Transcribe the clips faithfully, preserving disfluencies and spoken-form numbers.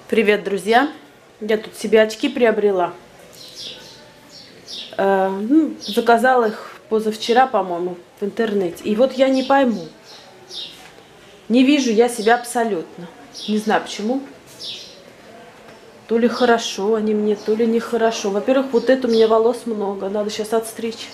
Привет, друзья! Я тут себе очки приобрела. Э, ну, заказала их позавчера, по-моему, в интернете. И вот я не пойму. Не вижу я себя абсолютно. Не знаю почему. То ли хорошо они мне, то ли нехорошо. Во-первых, вот это у меня волос много. Надо сейчас отстричь.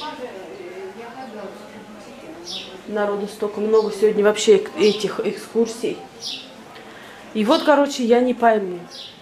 Народу столько много сегодня вообще этих экскурсий. И вот, короче, я не пойму.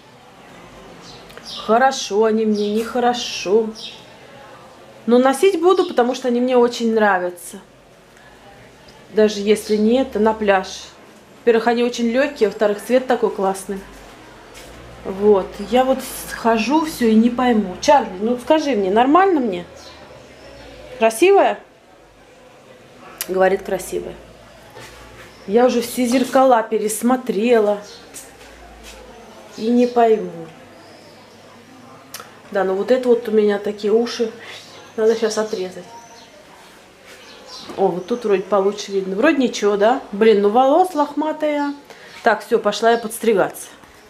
Хорошо они мне, нехорошо. Но носить буду, потому что они мне очень нравятся. Даже если не это, на пляж. Во-первых, они очень легкие, во-вторых, цвет такой классный. Вот. Я вот хожу все и не пойму. Чарли, ну скажи мне, нормально мне? Красивая? Говорит, красивая. Я уже все зеркала пересмотрела. И не пойму. Да, ну вот это вот у меня такие уши. Надо сейчас отрезать. О, вот тут вроде получше видно. Вроде ничего, да? Блин, ну волос лохматая. Так, все, пошла я подстригаться.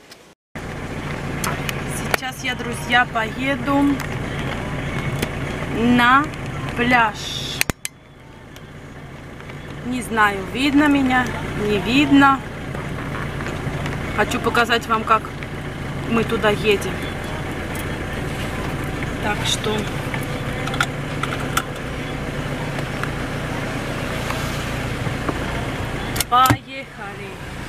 Сейчас я, друзья, поеду на пляж. Не знаю, видно меня, не видно. Хочу показать вам, как мы туда едем. Так что... Поехали!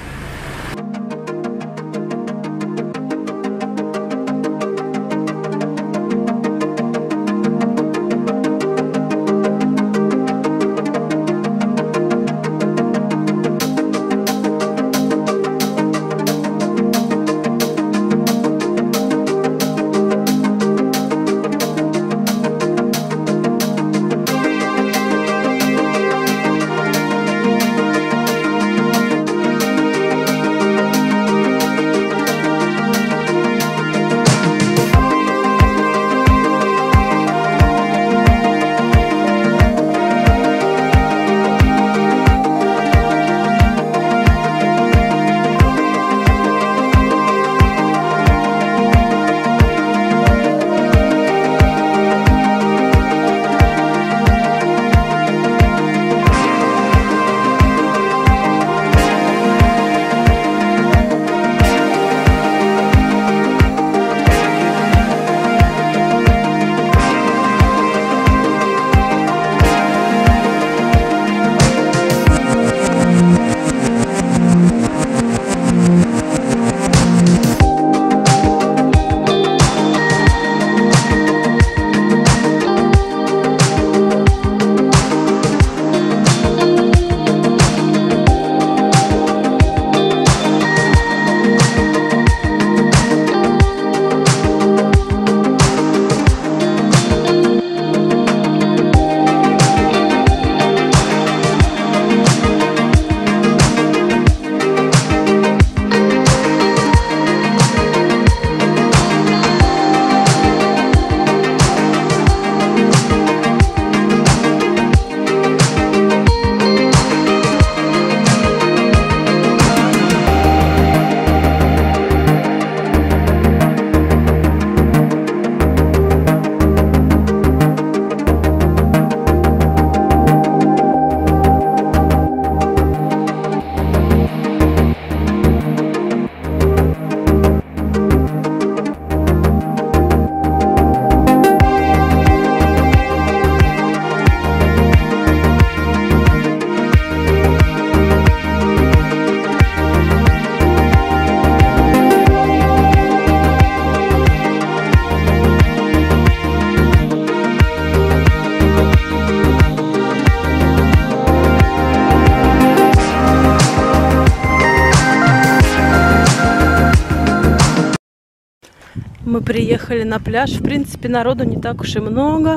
Мы приехали на пляж. В принципе, народу не так уж и много.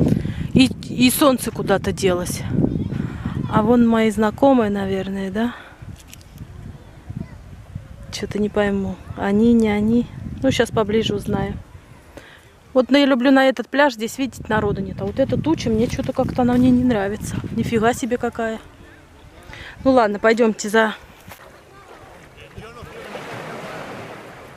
И, и солнце куда-то делось. А вон мои знакомые, наверное, да? Что-то не пойму. Они, не они. Ну, сейчас поближе узнаю. Вот я люблю на этот пляж. Здесь, видите, народу нет. А вот эта туча, мне что-то как-то она мне не нравится. Нифига себе какая. Ну ладно, пойдемте за...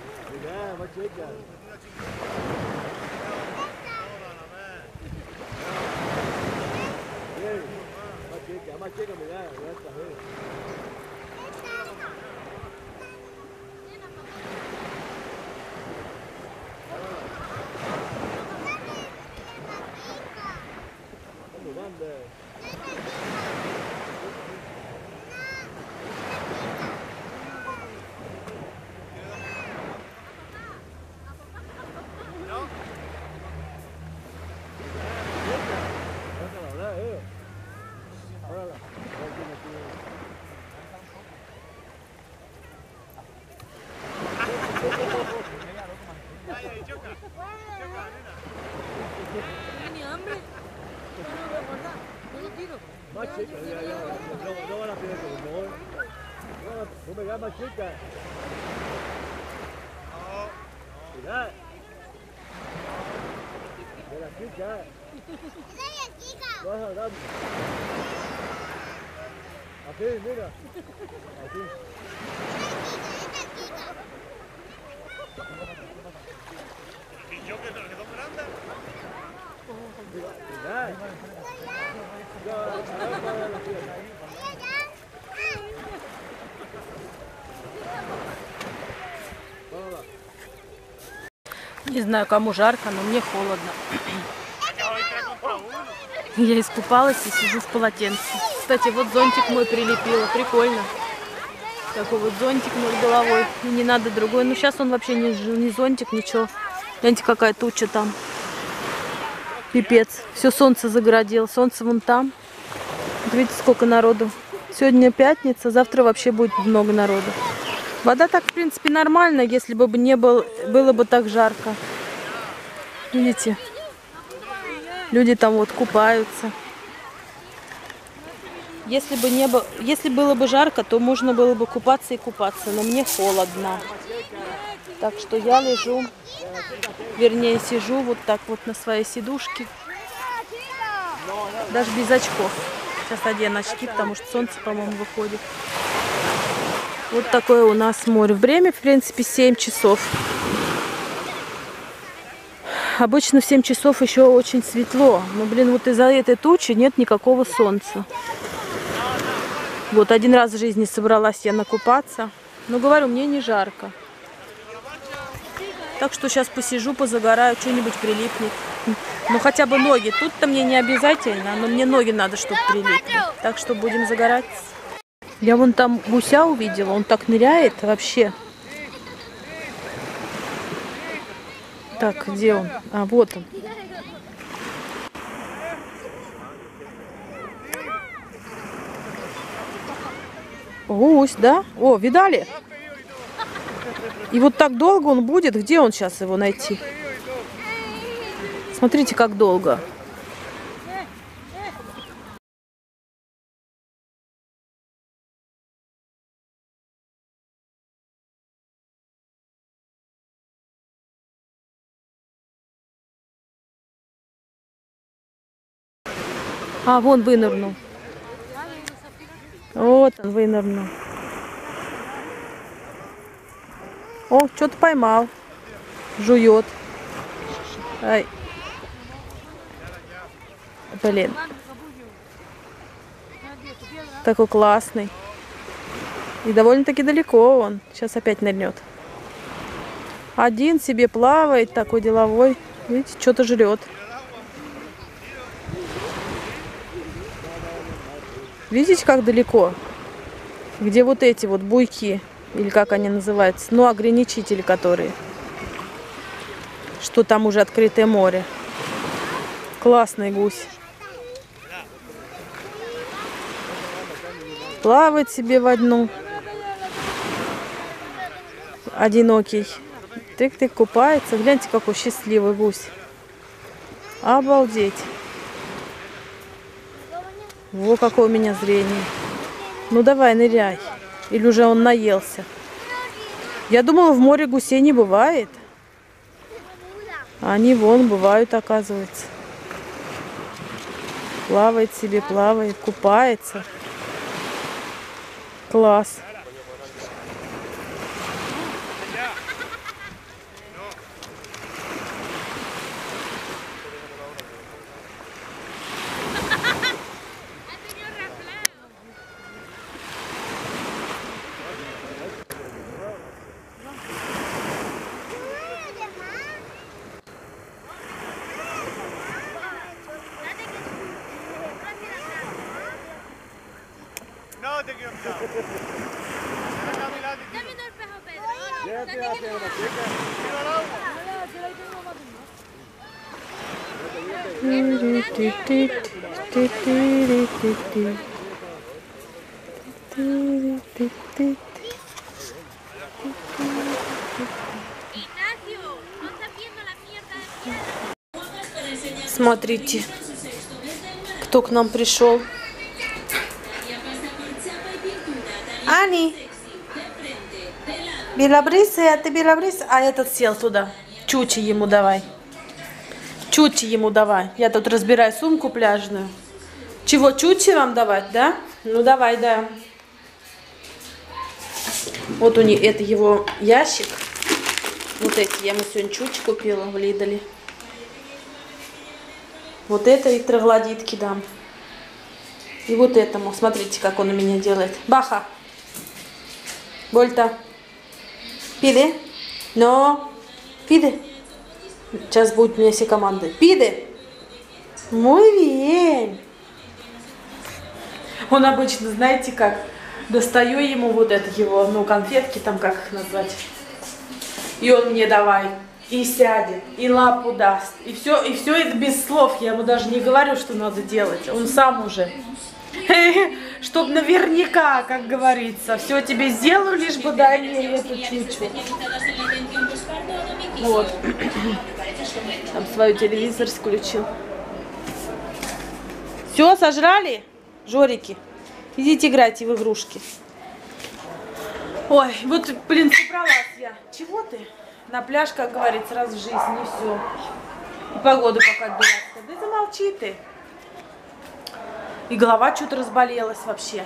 Más chica, ya, ya, no, no van a pedir como hoy. No me llamas chica. Mira. De la chica. Vas a dar. Así, mira. Así. ¿Y yo que te lo quedo grande? Mira. Не знаю, кому жарко, но мне холодно. Я искупалась и сижу в полотенце. Кстати, вот зонтик мой прилепила. Прикольно. Такой вот зонтик над головой. И не надо другой. Ну, сейчас он вообще не, не зонтик, ничего. Гляньте, какая туча там. Пипец. Все солнце загородило. Солнце вон там. Вот видите, сколько народу. Сегодня пятница, завтра вообще будет много народу. Вода так, в принципе, нормальная, если бы не был, было бы так жарко. Видите? Люди там вот купаются. Если бы не было, если было бы жарко, то можно было бы купаться и купаться. Но мне холодно. Так что я лежу, вернее, сижу вот так вот на своей сидушке. Даже без очков. Сейчас одену очки, потому что солнце, по-моему, выходит. Вот такое у нас море. Время, в принципе, семь часов. Обычно в семь часов еще очень светло. Но, блин, вот из-за этой тучи нет никакого солнца. Вот один раз в жизни собралась я накупаться. Но, говорю, мне не жарко. Так что сейчас посижу, позагораю, что-нибудь прилипнет. Ну, хотя бы ноги. Тут-то мне не обязательно, но мне ноги надо, чтобы прилипли. Так что будем загорать. Я вон там гуся увидела, он так ныряет вообще. Так, где он? А, вот он. Гусь, да? О, видали? И вот так долго он будет. Где он сейчас его найти? Смотрите, как долго. А, вон вынырнул. Вот он вынырнул. О, что-то поймал. Жует. Ай. Блин. Такой классный. И довольно-таки далеко он. Сейчас опять нырнет. Один себе плавает, такой деловой. Видите, что-то жрет. Видите, как далеко? Где вот эти вот буйки, или как они называются, ну, ограничители которые. Что там уже открытое море. Классный гусь. Плавает себе в одну. Одинокий. Тык-тык, купается. Гляньте, какой счастливый гусь. Обалдеть. Во, какое у меня зрение. Ну давай, ныряй. Или уже он наелся. Я думала, в море гусей не бывает. А они вон бывают, оказывается. Плавает себе, плавает, купается. Класс. llévate que ya. Dámelo el pejo, Pedro. Llévate la pena, chica. Tira al agua. Ignacio, no estás viendo la mierda de piedra. Смотрите, кто к нам пришел. Ани, белобрысый, а ты белобрысый? А этот сел туда. Чучи ему давай. Чучи ему давай. Я тут разбираю сумку пляжную. Чего, чучи вам давать, да? Ну давай, да. Вот у них, это его ящик. Вот эти я ему сегодня чучи купила в Лидоле. Вот это и троглодитки дам. И вот этому. Смотрите, как он у меня делает. Баха. Вольта. Пиде. Но. Пиде. Сейчас будет у меня все команды. Пиде. Muy bien. Он обычно, знаете как, достаю ему вот это его, ну, конфетки, там как их назвать. И он мне давай. И сядет, и лапу даст. И все, и все это без слов. Я ему даже не говорю, что надо делать. Он сам уже. Чтоб наверняка, как говорится, все тебе сделаю, лишь бы дай мне эту чучу. Вот. Там свой телевизор включил. Все, сожрали? Жорики, идите играйте в игрушки. Ой, вот, блин, собралась я. Чего ты? На пляж, как говорится, раз в жизни, и все. И погода пока дурацкая. Да замолчи ты. И голова что-то разболелась вообще.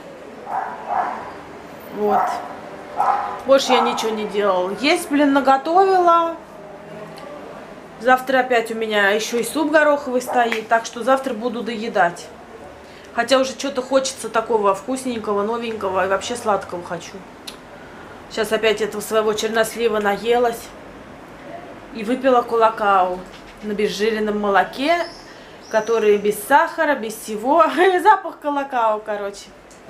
Вот. Больше я ничего не делала. Есть, блин, наготовила. Завтра опять у меня еще и суп гороховый стоит. Так что завтра буду доедать. Хотя уже что-то хочется такого вкусненького, новенького и вообще сладкого хочу. Сейчас опять этого своего чернослива наелась. И выпила кулакау на безжиренном молоке, который без сахара, без всего. Запах кулакау, короче.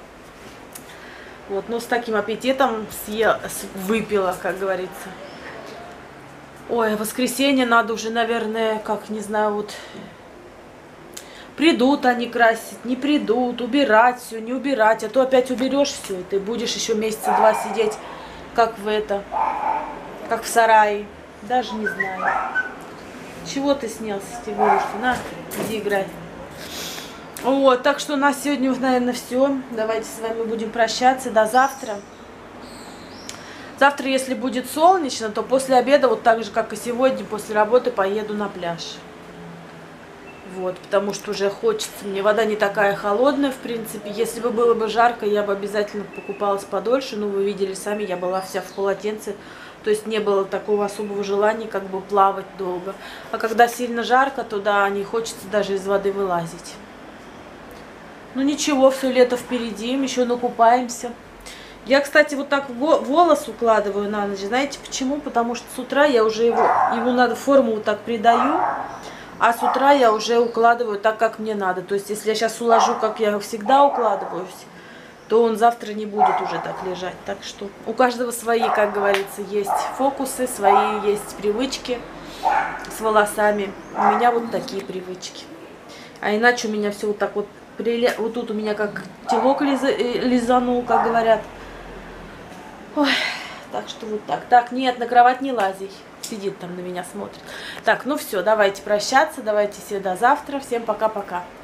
Вот, ну с таким аппетитом съела, выпила, как говорится. Ой, в воскресенье надо уже, наверное, как, не знаю, вот... Придут они красить, не придут, убирать все, не убирать. А то опять уберешь все, и ты будешь еще месяца два сидеть, как в это, как в сарае. Даже не знаю. Чего ты снялся, Стивушка? На, иди играй. Вот, так что у нас сегодня, наверное, все. Давайте с вами будем прощаться. До завтра. Завтра, если будет солнечно, то после обеда, вот так же, как и сегодня, после работы поеду на пляж. Вот, потому что уже хочется. Мне вода не такая холодная, в принципе. Если бы было бы жарко, я бы обязательно покупалась подольше. Но вы видели сами, я была вся в полотенце. То есть не было такого особого желания, как бы плавать долго. А когда сильно жарко, то да, не хочется даже из воды вылазить. Ну ничего, все лето впереди, еще накупаемся. Я, кстати, вот так волос укладываю на ночь. Знаете почему? Потому что с утра я уже его, ему надо форму вот так придаю. А с утра я уже укладываю так, как мне надо. То есть, если я сейчас уложу, как я всегда укладываюсь, то он завтра не будет уже так лежать. Так что у каждого свои, как говорится, есть фокусы, свои есть привычки с волосами. У меня вот такие привычки. А иначе у меня все вот так вот, приле... вот тут у меня как телок лиз... лизанул, как говорят. Ой, так что вот так. Так, нет, на кровать не лазей. Сидит там на меня, смотрит. Так, ну все, давайте прощаться, давайте все до завтра. Всем пока-пока.